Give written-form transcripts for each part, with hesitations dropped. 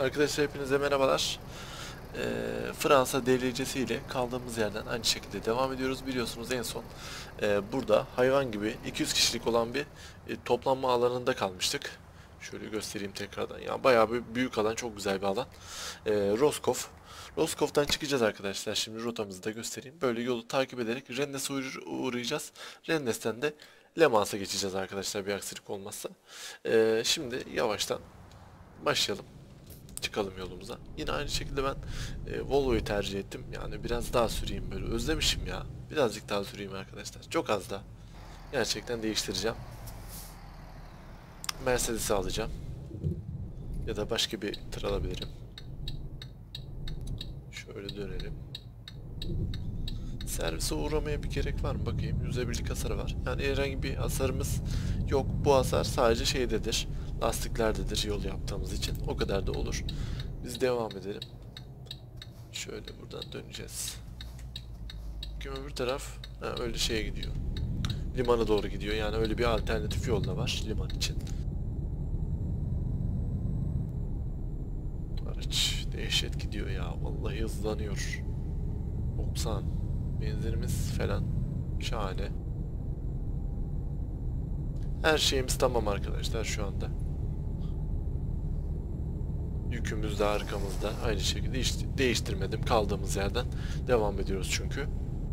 Arkadaşlar hepinize merhabalar. Fransa DLC'si ile kaldığımız yerden aynı şekilde devam ediyoruz. Biliyorsunuz en son burada hayvan gibi 200 kişilik olan bir toplanma alanında kalmıştık. Şöyle göstereyim tekrardan. Yani bayağı bir büyük alan, çok güzel bir alan. Roscoff. Roscoff'tan çıkacağız arkadaşlar. Şimdi rotamızı da göstereyim. Böyle yolu takip ederek Rennes'e uğrayacağız. Rennes'ten de Le Mans'a geçeceğiz arkadaşlar, bir aksilik olmazsa. Şimdi yavaştan başlayalım. Çıkalım yolumuza. Yine aynı şekilde ben Volvo'yu tercih ettim. Yani biraz daha süreyim böyle. Özlemişim ya. Birazcık daha süreyim arkadaşlar. Çok az daha. Gerçekten değiştireceğim. Mercedes'i alacağım. Ya da başka bir tır alabilirim. Şöyle dönelim. Servise uğramaya bir gerek var mı? Bakayım. %1'lik hasar var. Yani herhangi bir hasarımız yok. Bu hasar sadece şeydedir. Lastiklerdedir yol yaptığımız için. O kadar da olur. Biz devam edelim. Şöyle buradan döneceğiz. Öbür taraf öyle şeye gidiyor. Limana doğru gidiyor. Yani öyle bir alternatif yol da var liman için. Araç dehşet gidiyor ya. Vallahi hızlanıyor. 90. Benzinimiz falan. Şahane. Her şeyimiz tamam arkadaşlar şu anda. Yükümüz de arkamızda. Aynı şekilde hiç değiştirmedim. Kaldığımız yerden devam ediyoruz çünkü.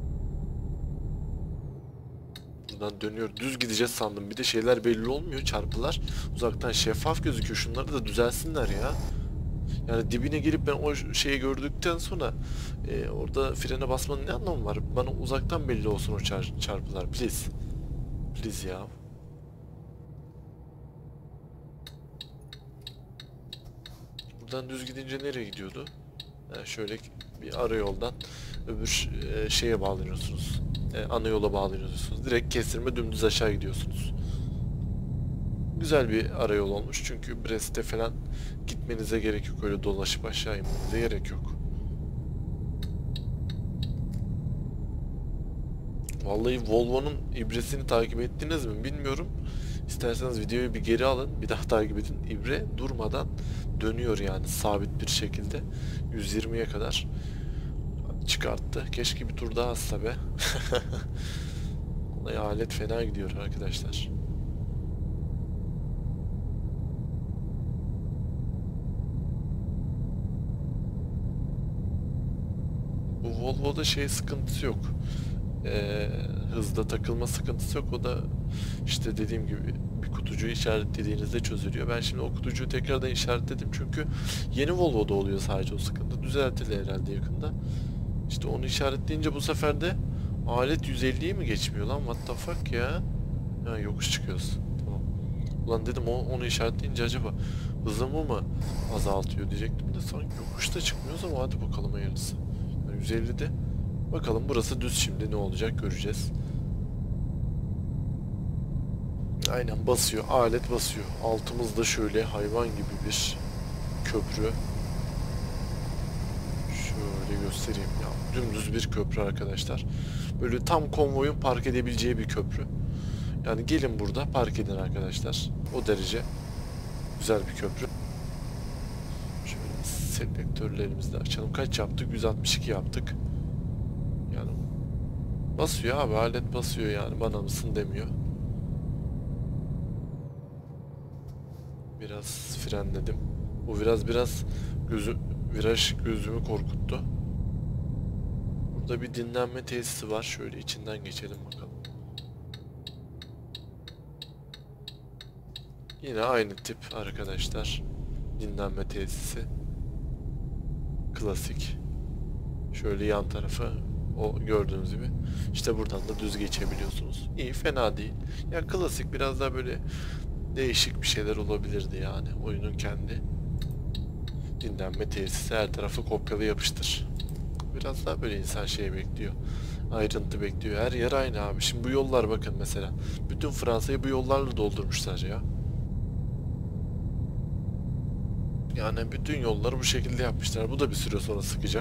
Buradan dönüyor. Düz gideceğiz sandım. Bir de şeyler belli olmuyor. Çarpılar uzaktan şeffaf gözüküyor. Şunları da düzelsinler ya. Yani dibine girip ben o şeyi gördükten sonra orada frene basmanın ne anlamı var? Bana uzaktan belli olsun o çarpılar. Please. Please ya. Buradan düz gidince nereye gidiyordu? Şöyle bir ara yoldan öbür şeye bağlanıyorsunuz. Ana yola bağlanıyorsunuz. Direkt kestirme dümdüz aşağı gidiyorsunuz. Güzel bir arayol olmuş çünkü Brest'e falan gitmenize gerek yok, öyle dolaşıp aşağı inmenize gerek yok. Vallahi Volvo'nun ibresini takip ettiniz mi bilmiyorum. İsterseniz videoyu bir geri alın, bir daha takip edin. İbre durmadan dönüyor yani sabit bir şekilde 120'ye kadar çıkarttı. Keşke bir tur daha atsa be. Vallahi alet fena gidiyor arkadaşlar. Bu Volvo'da şey sıkıntısı yok. Hızda takılma sıkıntısı yok. O da işte dediğim gibi bir kutucuğu işaretlediğinizde çözülüyor. Ben şimdi o kutucuğu tekrardan işaretledim çünkü yeni Volvo'da oluyor sadece o sıkıntı. Düzeltilir herhalde yakında. İşte onu işaretleyince bu sefer de alet 150'yi mi geçmiyor lan? What the fuck ya? Ha, yokuş çıkıyoruz. Tamam. Ulan dedim onu işaretleyince acaba hızımı mı azaltıyor diyecektim de sanki yokuşta çıkmıyoruz ama hadi bakalım hayırlısı. Yani 150'de. Bakalım burası düz, şimdi ne olacak göreceğiz. Aynen basıyor. Alet basıyor. Altımızda şöyle hayvan gibi bir köprü. Şöyle göstereyim ya. Dümdüz bir köprü arkadaşlar. Böyle tam konvoyun park edebileceği bir köprü. Yani gelin burada park edin arkadaşlar. O derece güzel bir köprü. Şöyle selektörlerimizi de açalım. Kaç yaptık? 162 yaptık. Yani basıyor abi, alet basıyor yani, bana mısın demiyor. Biraz frenledim. Bu biraz viraj gözümü korkuttu. Burada bir dinlenme tesisi var. Şöyle içinden geçelim bakalım. Yine aynı tip arkadaşlar. Dinlenme tesisi. Klasik. Şöyle yan tarafı o gördüğünüz gibi. İşte buradan da düz geçebiliyorsunuz. İyi, fena değil. Ya klasik, biraz daha böyle değişik bir şeyler olabilirdi yani. Oyunun kendi dinlenme tesisi, her tarafı kopyala yapıştır. Biraz daha böyle insan şey bekliyor. Ayrıntı bekliyor. Her yer aynı abi. Şimdi bu yollar bakın mesela. Bütün Fransa'yı bu yollarla doldurmuşlar ya. Yani bütün yolları bu şekilde yapmışlar. Bu da bir süre sonra sıkacak.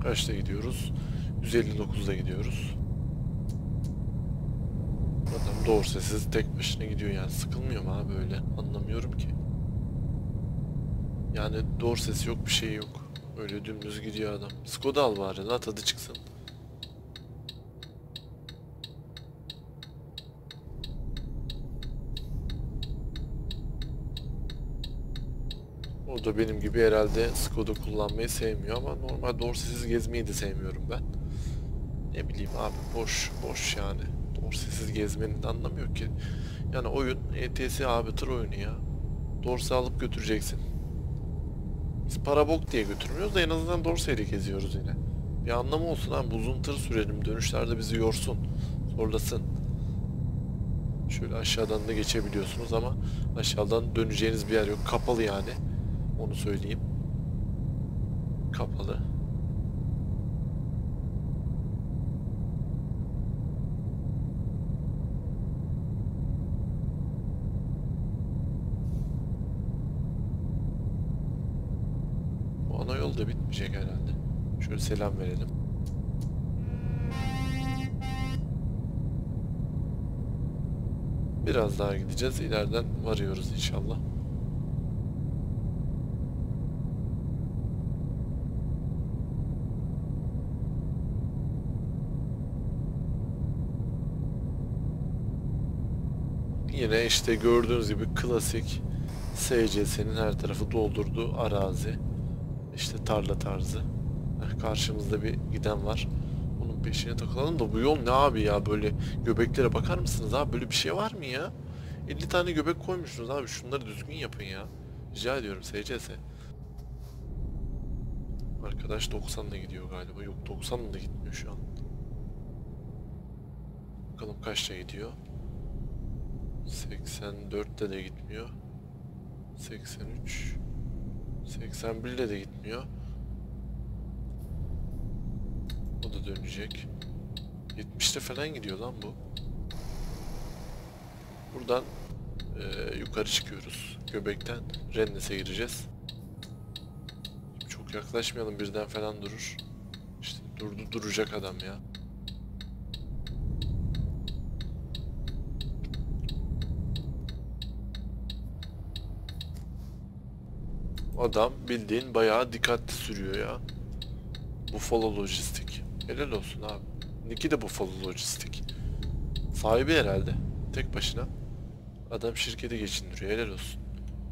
Kaçta gidiyoruz? 159'da gidiyoruz. Adam doğru sessiz tek başına gidiyor yani. Sıkılmıyor mu abi öyle? Anlamıyorum ki. Yani doğru ses yok, bir şey yok. Öyle dümdüz gidiyor adam. Skoda al bari la, tadı çıksın. O da benim gibi herhalde Skoda kullanmayı sevmiyor ama normal dorsesiz gezmeyi de sevmiyorum ben. Ne bileyim abi, boş boş yani. Dorsesiz gezmenin de anlamı yok ki. Yani oyun ETS abi, tır oyunu ya. Dorse alıp götüreceksin. Biz para bok diye götürmüyoruz da en azından dorseyle geziyoruz yine. Bir anlamı olsun abi, uzun tır sürelim, dönüşlerde bizi yorsun, zorlasın. Şöyle aşağıdan da geçebiliyorsunuz ama aşağıdan döneceğiniz bir yer yok. Kapalı yani. Onu söyleyeyim. Kapalı. Bu ana yol da bitmeyecek herhalde. Şöyle selam verelim. Biraz daha gideceğiz. İleriden varıyoruz inşallah. Yine işte gördüğünüz gibi klasik SCS'nin her tarafı doldurduğu arazi. İşte tarla tarzı. Karşımızda bir giden var. Onun peşine takılalım da bu yol ne abi ya, böyle göbeklere bakar mısınız abi, böyle bir şey var mı ya? 50 tane göbek koymuşsunuz abi, şunları düzgün yapın ya. Rica ediyorum SCS. Arkadaş 90'la gidiyor galiba. Yok, 90'la da gitmiyor şu an. Bakalım kaçta gidiyor. 84'te de gitmiyor. 83 81'de de gitmiyor. O da dönecek. 70'te falan gidiyor lan bu. Buradan yukarı çıkıyoruz. Göbekten Rennes'e gireceğiz. Çok yaklaşmayalım, birden falan durur. İşte duracak adam ya. Adam bildiğin bayağı dikkatli sürüyor ya. Buffalo Lojistik. Helal olsun abi. Niki de Buffalo Lojistik. Sahibi herhalde. Tek başına. Adam şirketi geçindiriyor. Helal olsun.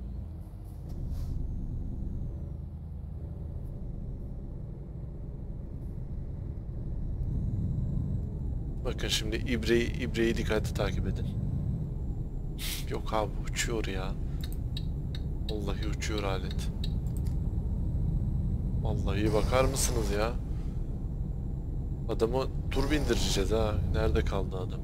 Bakın şimdi İbre'yi dikkatli takip edin. Yok abi, uçuyor ya. Vallahi uçuyor alet. Vallahi bakar mısınız ya? Adamı tur bindireceğiz ha. Nerede kaldı adam?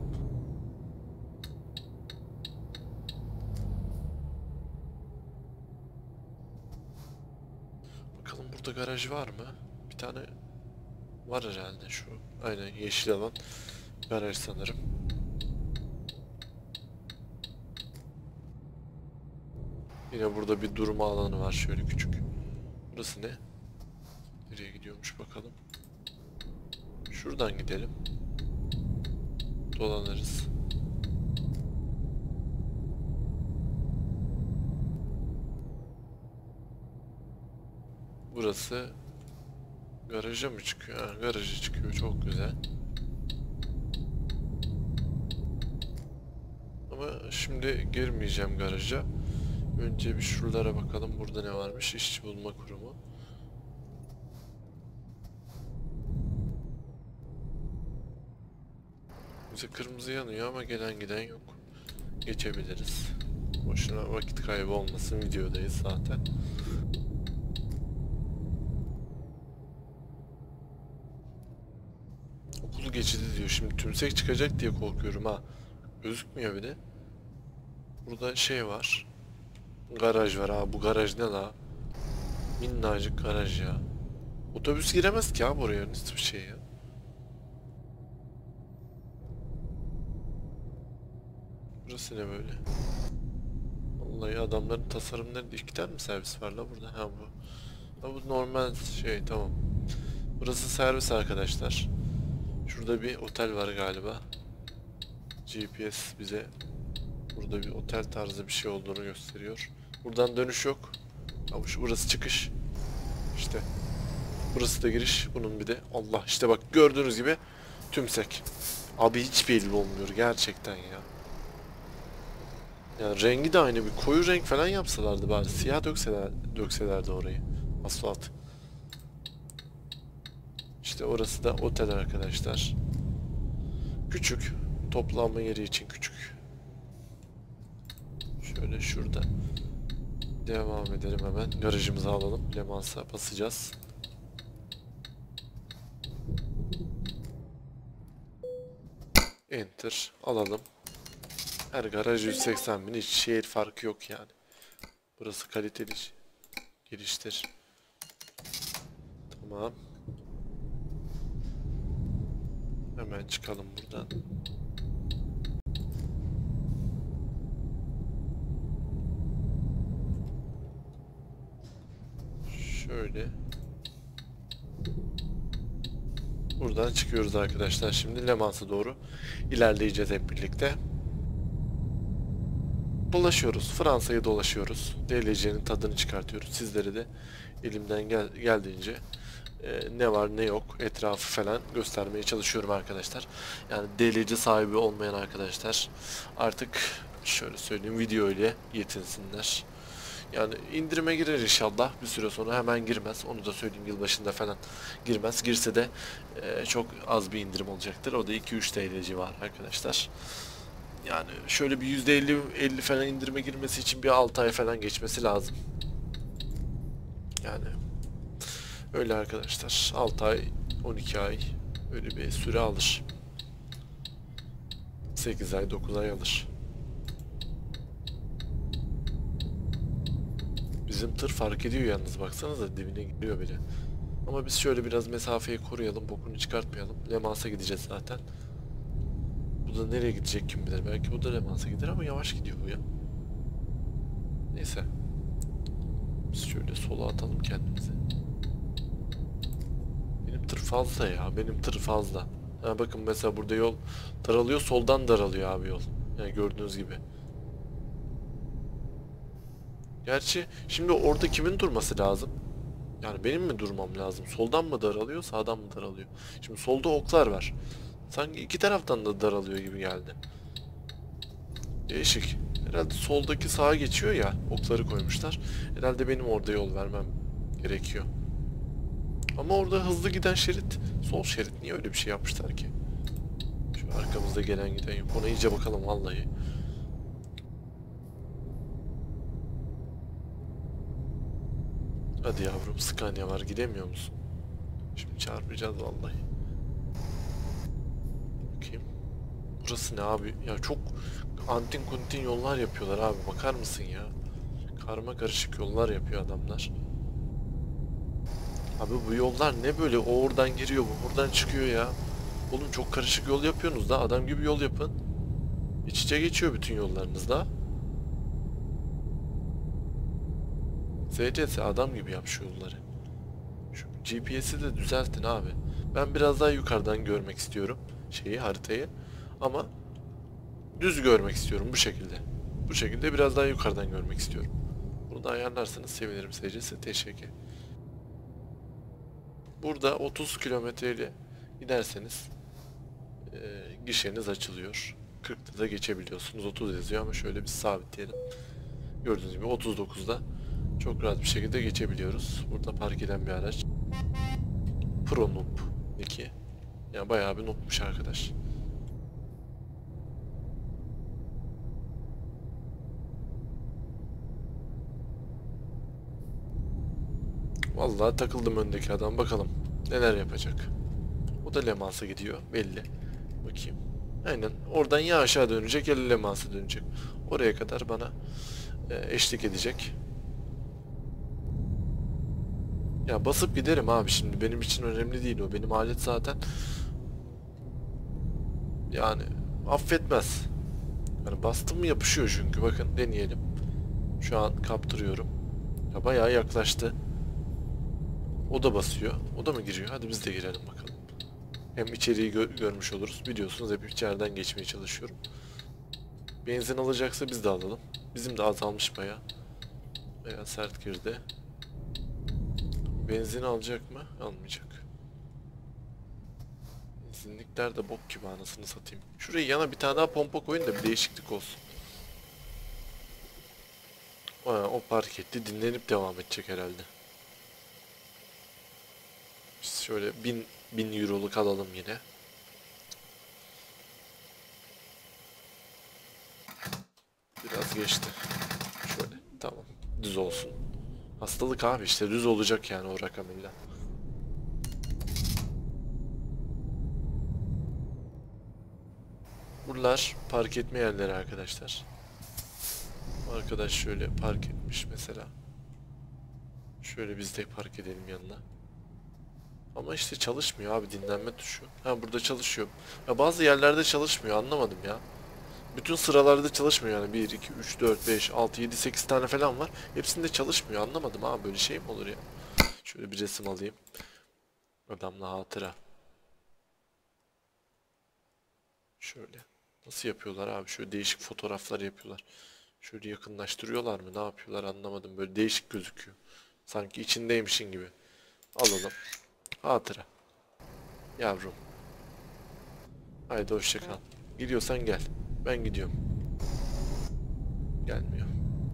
Bakalım burada garaj var mı? Bir tane var herhalde şu. Aynen, yeşil alan. Garaj sanırım. Yine burada bir durma alanı var şöyle küçük. Burası ne? Nereye gidiyormuş bakalım. Şuradan gidelim. Dolanırız. Burası garaja mı çıkıyor? Ha, garaja çıkıyor. Çok güzel. Ama şimdi girmeyeceğim garaja. Önce bir şuralara bakalım. Burada ne varmış? İşçi bulma kurumu. Bize kırmızı yanıyor ama gelen giden yok. Geçebiliriz. Boşuna vakit kaybı olmasın. Videodayız zaten. Okul geçidi diyor. Şimdi tümsek çıkacak diye korkuyorum ha. Gözükmüyor bir de. Burada şey var. Garaj var ha. Bu garaj ne la? Minnacık garaj ya. Otobüs giremez ki abi oraya. Nasıl bir şey ya? Burası ne böyle? Vallahi adamların tasarımlarında iki tane mi servis var la burada? Ha bu. Ha bu normal şey, tamam. Burası servis arkadaşlar. Şurada bir otel var galiba. GPS bize burada bir otel tarzı bir şey olduğunu gösteriyor. Buradan dönüş yok. Burası çıkış. İşte. Burası da giriş. Bunun bir de Allah işte bak gördüğünüz gibi tümsek. Abi hiç belli olmuyor gerçekten ya. Yani rengi de aynı bir koyu renk falan yapsalardı bari. Siyah dökselerdi orayı. Asfalt. İşte orası da otel arkadaşlar. Küçük. Toplanma yeri için küçük. Şöyle şurada. Devam edelim hemen. Garajımızı alalım. Le Mans'a basacağız. Enter. Alalım. Her garaj 180 bin. Hiç şehir farkı yok yani. Burası kaliteli giriştir. Tamam. Hemen çıkalım buradan. Şöyle. Buradan çıkıyoruz arkadaşlar. Şimdi Le Mans'a doğru ilerleyeceğiz hep birlikte. Dolaşıyoruz. Fransa'yı dolaşıyoruz. DLC'nin tadını çıkartıyoruz. Sizlere de elimden geldiğince ne var ne yok etrafı falan göstermeye çalışıyorum arkadaşlar. Yani DLC sahibi olmayan arkadaşlar artık şöyle söyleyeyim video ile yetinsinler. Yani indirime girer inşallah bir süre sonra, hemen girmez. Onu da söyleyeyim, yılbaşında falan girmez. Girse de çok az bir indirim olacaktır. O da 2-3 TL civarı arkadaşlar. Yani şöyle bir %50 falan indirime girmesi için bir 6 ay falan geçmesi lazım. Yani öyle arkadaşlar. 6 ay, 12 ay öyle bir süre alır. 8 ay, 9 ay alır. Bizim tır fark ediyor yalnız, baksanıza dibine giriyor bile. Ama biz şöyle biraz mesafeyi koruyalım, bokunu çıkartmayalım. Le Mans'a gideceğiz zaten. Bu da nereye gidecek kim bilir. Belki bu da Le Mans'a gider ama yavaş gidiyor bu ya. Neyse. Biz şöyle sola atalım kendimizi. Benim tır fazla ya. Benim tır fazla. Ha, bakın mesela burada yol daralıyor. Soldan daralıyor abi yol. Yani gördüğünüz gibi. Gerçi şimdi orada kimin durması lazım? Yani benim mi durmam lazım? Soldan mı daralıyor, sağdan mı daralıyor? Şimdi solda oklar var. Sanki iki taraftan da daralıyor gibi geldi. Değişik. Herhalde soldaki sağa geçiyor ya, okları koymuşlar. Herhalde benim orada yol vermem gerekiyor. Ama orada hızlı giden şerit sol şerit. Niye öyle bir şey yapmışlar ki? Şu arkamızda gelen giden yok. Ona iyice bakalım vallahi. Hadi yavrum, Scania var, gidemiyor musun? Şimdi çarpacağız vallahi. Bakayım. Burası ne abi? Ya çok antin kuntin yollar yapıyorlar abi. Bakar mısın ya? Karma karışık yollar yapıyor adamlar. Abi bu yollar ne böyle? O oradan giriyor, bu buradan çıkıyor ya. Oğlum çok karışık yol yapıyorsunuz da, adam gibi yol yapın. İç içe geçiyor bütün yollarınızda. ZCS adam gibi yap şu yolları. Şu GPS'i de düzeltin abi. Ben biraz daha yukarıdan görmek istiyorum haritayı. Ama düz görmek istiyorum bu şekilde. Bu şekilde biraz daha yukarıdan görmek istiyorum. Bunu da ayarlarsanız sevinirim ZCS. Teşekkür. Burada 30 kilometre ile giderseniz gişeniz açılıyor. 40'ta da geçebiliyorsunuz. 30 yazıyor ama şöyle bir sabitleyelim. Gördüğünüz gibi 39'da çok rahat bir şekilde geçebiliyoruz. Burada park eden bir araç. Pro Noob 2. Yani bayağı bir noobmuş arkadaş. Vallahi takıldım öndeki adam, bakalım neler yapacak. O da Le Mans'a gidiyor belli. Bakayım. Aynen oradan ya aşağı dönecek ya Le Mans'a dönecek. Oraya kadar bana eşlik edecek. Ya basıp giderim abi, şimdi benim için önemli değil o. Benim alet zaten yani affetmez. Yani bastım mı yapışıyor çünkü. Bakın deneyelim. Şu an kaptırıyorum. Ya bayağı yaklaştı. O da basıyor. O da mı giriyor? Hadi biz de girelim bakalım. Hem içeriği görmüş oluruz. Biliyorsunuz hep içeriden geçmeye çalışıyorum. Benzin alacaksa biz de alalım. Bizim de azalmış baya. Baya sert girdi. Benzin alacak mı? Almayacak. Benzinlikler de bok gibi anasını satayım. Şuraya yana bir tane daha pompa koyun da bir değişiklik olsun. O park etti. Dinlenip devam edecek herhalde. Biz şöyle 1000 euroluk alalım yine. Biraz geçti. Şöyle tamam. Düz olsun. Hastalık abi işte düz olacak yani o rakamıyla. Buralar park etme yerleri arkadaşlar. Arkadaş şöyle park etmiş mesela. Şöyle biz de park edelim yanına. Ama işte çalışmıyor abi dinlenme tuşu. Ha burada çalışıyor. Ya bazı yerlerde çalışmıyor anlamadım ya. Bütün sıralarda çalışmıyor yani 1, 2, 3, 4, 5, 6, 7, 8 tane falan var. Hepsinde çalışmıyor anlamadım abi böyle şey mi olur ya. Şöyle bir resim alayım. Adamla hatıra. Şöyle. Nasıl yapıyorlar abi? Şöyle değişik fotoğraflar yapıyorlar. Şöyle yakınlaştırıyorlar mı? Ne yapıyorlar anlamadım. Böyle değişik gözüküyor. Sanki içindeymişin gibi. Alalım. Hatıra. Yavrum. Haydi hoşça kal. Gidiyorsan gel. Ben gidiyorum. Gelmiyor.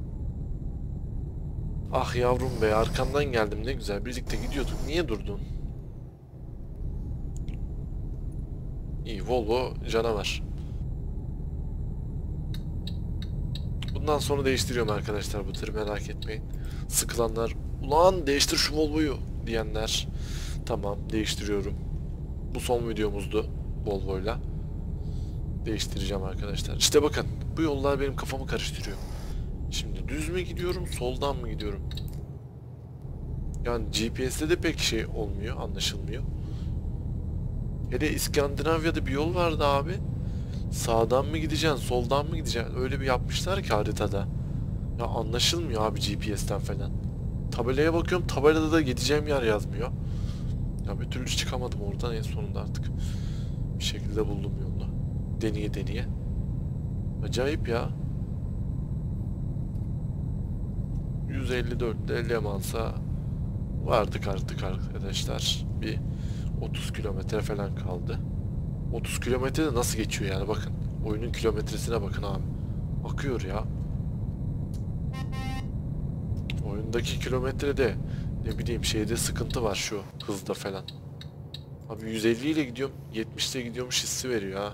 Ah yavrum be arkandan geldim ne güzel. Birlikte gidiyorduk. Niye durdun? İyi Volvo canavar. Bundan sonra değiştiriyorum arkadaşlar bu tırı merak etmeyin. Sıkılanlar ulan değiştir şu Volvo'yu diyenler. Tamam değiştiriyorum. Bu son videomuzdu Volvo'yla. Değiştireceğim arkadaşlar. İşte bakın bu yollar benim kafamı karıştırıyor. Şimdi düz mü gidiyorum soldan mı gidiyorum? Yani GPS'te de pek şey olmuyor anlaşılmıyor. Hele İskandinavya'da bir yol vardı abi. Sağdan mı gideceksin soldan mı gideceksin? Öyle bir yapmışlar ki haritada. Ya anlaşılmıyor abi GPS'ten falan. Tabelaya bakıyorum tabelada da gideceğim yer yazmıyor. Ya bir türlü çıkamadım oradan en sonunda artık. Bir şekilde buldum yolunu. Deneye deneye. Acayip ya. 154'te Le Mans'a vardık artık arkadaşlar. Bir 30 kilometre falan kaldı. 30 kilometre de nasıl geçiyor yani bakın. Oyunun kilometresine bakın abi. Akıyor ya. Oyundaki kilometrede ne bileyim şeyde sıkıntı var şu hızda falan. Abi 150 ile gidiyorum 70 ile gidiyormuş hissi veriyor ha.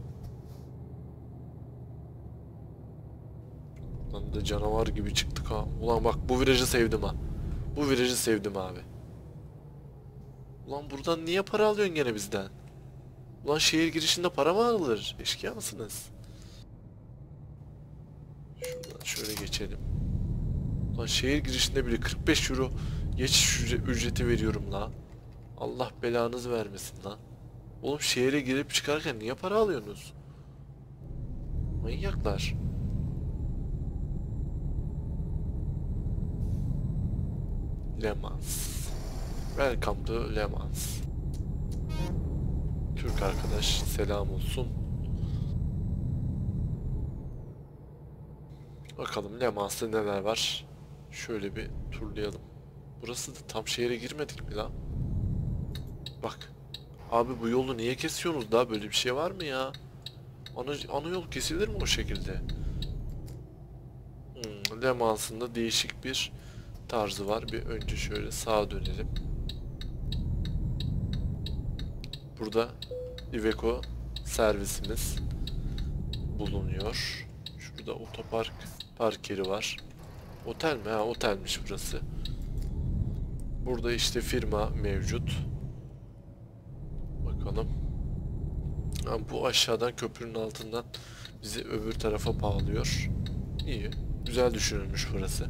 Lan da canavar gibi çıktık ha. Ulan bak bu virajı sevdim ha. Bu virajı sevdim abi. Ulan buradan niye para alıyorsun gene bizden? Ulan şehir girişinde para mı alır? Eşkıya mısınız? Şuradan şöyle geçelim. Ulan şehir girişinde bile 45 euro geçiş ücreti veriyorum la. Allah belanızı vermesin la. Oğlum şehre girip çıkarken niye para alıyorsunuz? Manyaklar. Le Mans. Welcome to Le Mans. Türk arkadaş selam olsun. Bakalım Le Mans'ta neler var. Şöyle bir turlayalım. Burası da tam şehre girmedik mi la? Bak. Abi bu yolu niye kesiyorsunuz daha böyle bir şey var mı ya? Ana yol kesilir mi o şekilde? Le Mans'ın da değişik bir tarzı var. Bir önce şöyle sağa dönelim. Burada Iveco servisimiz bulunuyor. Şurada otopark park yeri var. Otel mi? Ha otelmiş burası. Burada işte firma mevcut. Bakalım. Ha, bu aşağıdan köprünün altından bizi öbür tarafa bağlıyor. İyi. Güzel düşünülmüş burası.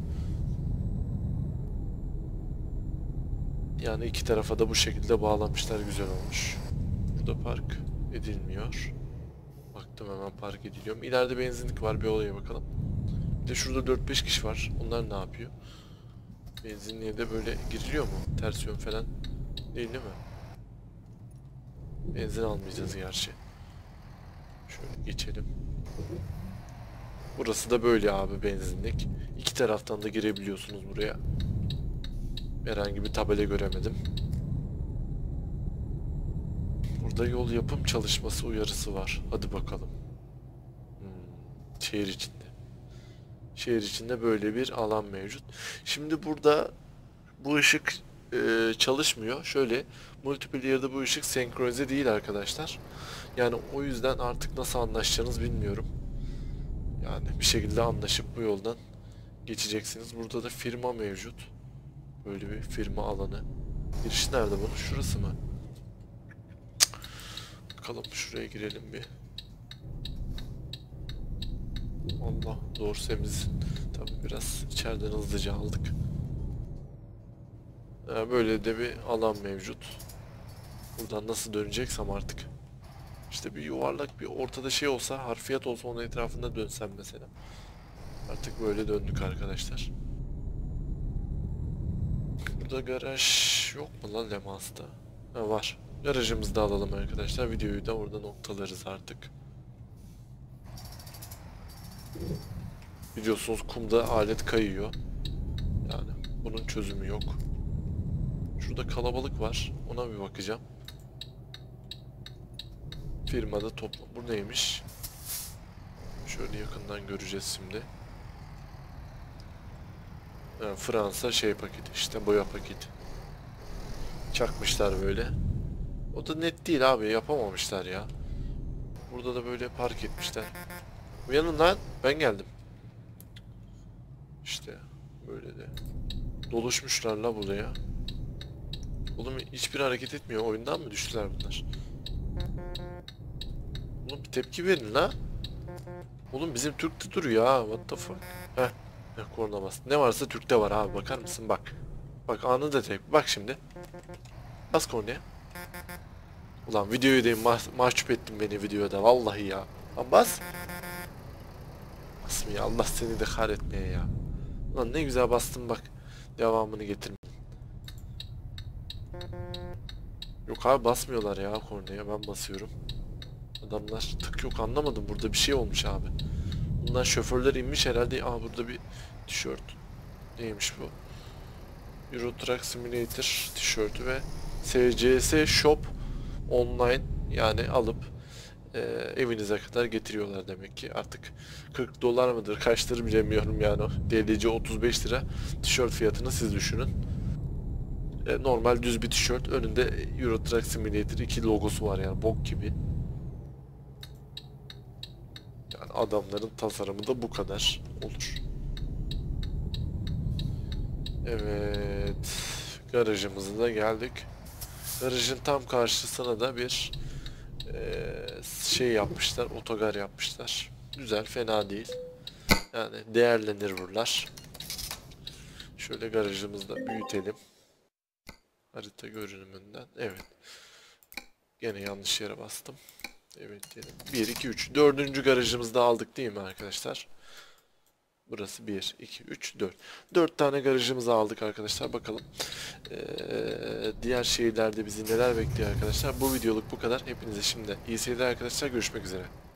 Yani iki tarafa da bu şekilde bağlamışlar. Güzel olmuş. Burada park edilmiyor. Baktım hemen park ediliyorum. İleride benzinlik var. Bir olaya bakalım. Bir de şurada 4-5 kişi var. Onlar ne yapıyor? Benzinliğe de böyle giriliyor mu? Ters yön falan değil mi? Benzin almayacağız gerçi. Şöyle geçelim. Burası da böyle abi, benzinlik. İki taraftan da girebiliyorsunuz buraya. Herhangi bir tabela göremedim. Burada yol yapım çalışması uyarısı var. Hadi bakalım. Şehir içinde. Şehir içinde böyle bir alan mevcut. Şimdi burada bu ışık çalışmıyor. Şöyle, multiplayer'da bu ışık senkronize değil arkadaşlar. Yani o yüzden artık nasıl anlaşacağınız bilmiyorum. Yani bir şekilde anlaşıp bu yoldan geçeceksiniz. Burada da firma mevcut. Böyle bir firma alanı. Giriş nerede bunun? Şurası mı? Bakalım, şuraya girelim bir. Allah, dorsemiz tabi biraz içeriden hızlıca aldık. Böyle de bir alan mevcut. Buradan nasıl döneceksem artık. İşte bir yuvarlak, bir ortada şey olsa, harfiyat olsa, onun etrafında dönsem mesela. Artık böyle döndük arkadaşlar. Burada garaj yok mu lan Lemans'ta? Ha, var. Garajımızı da alalım arkadaşlar. Videoyu da orada noktalarız artık. Biliyorsunuz kumda alet kayıyor. Yani bunun çözümü yok. Şurada kalabalık var. Ona bir bakacağım. Firmada toplam. Bu neymiş? Şöyle yakından göreceğiz şimdi. Yani Fransa şey paketi, işte boya paketi. Çakmışlar böyle. O da net değil abi, yapamamışlar ya. Burada da böyle park etmişler. Uyanın lan, ben geldim. İşte böyle de. Doluşmuşlar la buraya. Oğlum hiçbir hareket etmiyor. Oyundan mı düştüler bunlar? Oğlum bir tepki verin la. Oğlum bizim Türk'te duruyor ha. What the fuck? Heh. Korna bas. Ne varsa Türk'te var abi. Bakar mısın? Bak. Bak, anında tepki. Bak şimdi. Bas kornaya. Ulan videoyu da mahcup ettin beni videoda. Vallahi ya. Lan bas. Basmıyor. Allah seni de kahretmeye ya. Ulan ne güzel bastım bak. Devamını getirme. Yok abi, basmıyorlar ya kornaya. Ben basıyorum. Adamlar tık yok, anlamadım. Burada bir şey olmuş abi. Bunlar şoförler inmiş herhalde. Aa, burada bir tişört. Neymiş bu? Euro Truck Simulator tişörtü ve SCS Shop online, yani alıp evinize kadar getiriyorlar demek ki. Artık 40 dolar mıdır kaçtır bilemiyorum yani. DDC 35 lira tişört fiyatını siz düşünün. Normal düz bir tişört, önünde Euro Truck Simulator 2 logosu var, yani bok gibi. Yani adamların tasarımı da bu kadar olur. Evet, garajımıza da geldik. Garajın tam karşısına da bir şey yapmışlar, otogar yapmışlar. Güzel, fena değil. Yani değerlenir buralar. Şöyle garajımızı da büyütelim. Harita görünümünden. Evet. Gene yanlış yere bastım. Evet diyelim. 1, 2, 3. Dördüncü garajımızı da aldık değil mi arkadaşlar? Burası 1, 2, 3, 4. 4 tane garajımızı aldık arkadaşlar. Bakalım diğer şehirlerde bizi neler bekliyor arkadaşlar. Bu videoluk bu kadar. Hepinize şimdi iyi seyirler arkadaşlar. Görüşmek üzere.